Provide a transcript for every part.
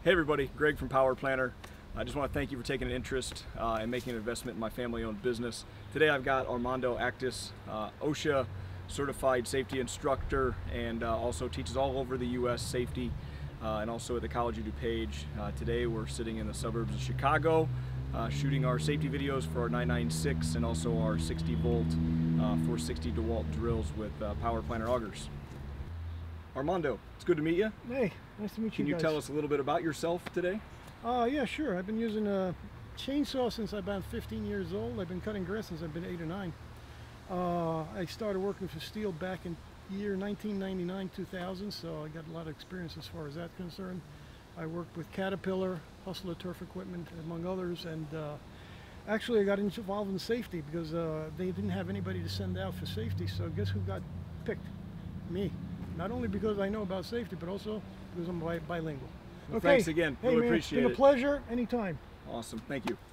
Hey everybody, Greg from Power Planner. I just want to thank you for taking an interest and making an investment in my family-owned business. Today I've got Armando Actis, OSHA certified safety instructor, and also teaches all over the U.S. safety and also at the College of DuPage. Today we're sitting in the suburbs of Chicago shooting our safety videos for our 996 and also our 60 volt 460 DeWalt drills with Power Planner augers. Armando, it's good to meet you. Hey, nice to meet you guys. Can you tell us a little bit about yourself today? Yeah, sure. I've been using a chainsaw since I've been 15 years old. I've been cutting grass since I've been 8 or 9. I started working for Stihl back in year 1999-2000, so I got a lot of experience as far as that's concerned. I worked with Caterpillar, Hustler Turf Equipment, among others, and actually I got involved in safety because they didn't have anybody to send out for safety, so guess who got picked? Me. Not only because I know about safety, but also because I'm bilingual. Well, okay. Thanks again. Hey, really man, appreciate it. It's been a pleasure. Anytime. Awesome. Thank you.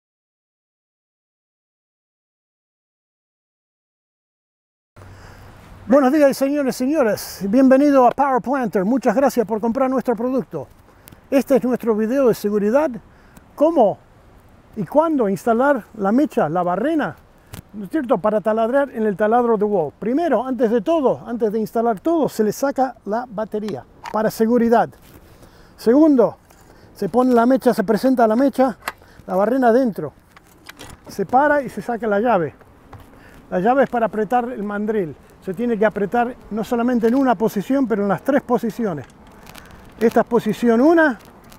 Buenos días, señores y señoras. Bienvenido a Power Planner. Muchas gracias por comprar nuestro producto. Este es nuestro video de seguridad. Cómo y cuándo instalar la mecha, la barrena, ¿no es cierto?, para taladrar en el taladro DeWalt. Primero, antes de todo, antes de instalar todo, se le saca la batería para seguridad. Segundo, se pone la mecha, se presenta la mecha, la barrena adentro. Se para y se saca la llave. La llave es para apretar el mandril. Se tiene que apretar no solamente en una posición, pero en las 3 posiciones. Esta es posición 1.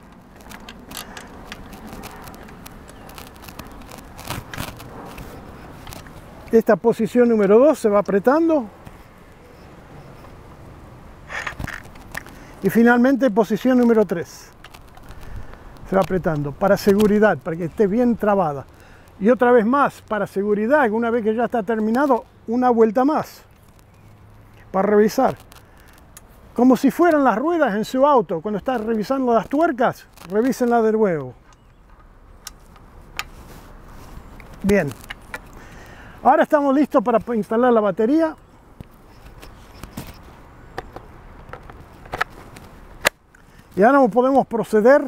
Esta posición número 2 se va apretando. Y finalmente posición número 3. Se va apretando para seguridad, para que esté bien trabada. Y otra vez más, para seguridad, una vez que ya está terminado, una vuelta más. Para revisar. Como si fueran las ruedas en su auto. Cuando está revisando las tuercas, revísenla de nuevo. Bien. Ahora estamos listos para instalar la batería. Y ahora podemos proceder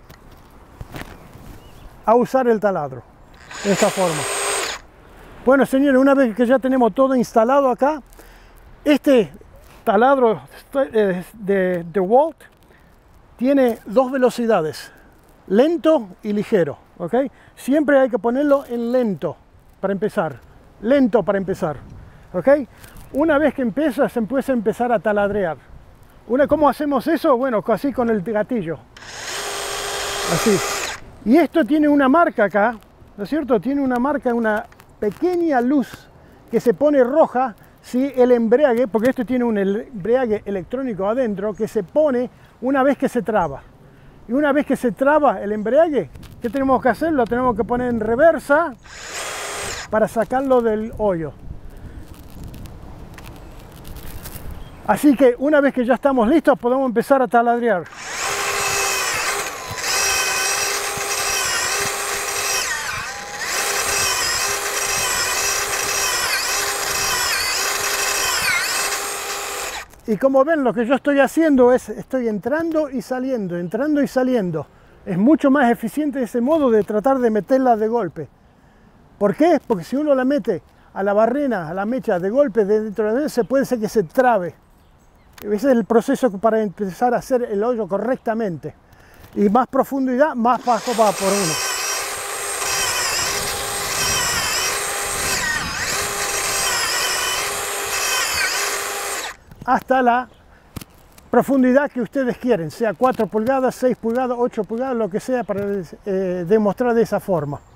a usar el taladro de esta forma. Bueno, señores, una vez que ya tenemos todo instalado acá, este taladro de DeWalt tiene 2 velocidades, lento y ligero, ¿ok? Siempre hay que ponerlo en lento para empezar. Lento para empezar, ¿ok? Una vez que empieza, se empieza a empezar a taladrear. ¿Cómo hacemos eso? Bueno, así con el gatillo. Así. Y esto tiene una marca acá, ¿no es cierto? Tiene una marca, una pequeña luz que se pone roja si el embrague, porque esto tiene un embrague electrónico adentro que se pone una vez que se traba. Y una vez que se traba el embrague, ¿qué tenemos que hacer? Lo tenemos que poner en reversa para sacarlo del hoyo. Así que una vez que ya estamos listos, podemos empezar a taladrear. Y como ven, lo que yo estoy haciendo es, estoy entrando y saliendo, entrando y saliendo. Es mucho más eficiente ese modo de tratar de meterla de golpe. ¿Por qué? Porque si uno la mete a la barrena, a la mecha de golpe dentro de él, se puede ser que se trabe. Ese es el proceso para empezar a hacer el hoyo correctamente. Y más profundidad, más bajo va por uno. Hasta la profundidad que ustedes quieren, sea 4 pulgadas, 6 pulgadas, 8 pulgadas, lo que sea, para demostrar de esa forma.